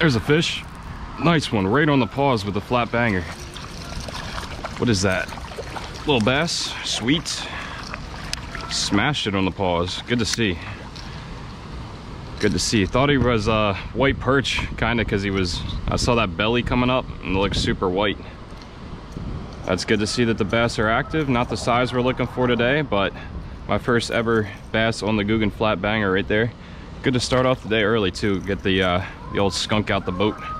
There's a fish. Nice one, right on the paws with a flat banger. What is that? Little bass, sweet. Smashed it on the paws. Good to see. Good to see. Thought he was white perch, kind of, because I saw that belly coming up and it looks super white. That's good to see that the bass are active. Not the size we're looking for today, but my first ever bass on the Googan flat banger right there. Good to start off the day early too. Get the old skunk out the boat.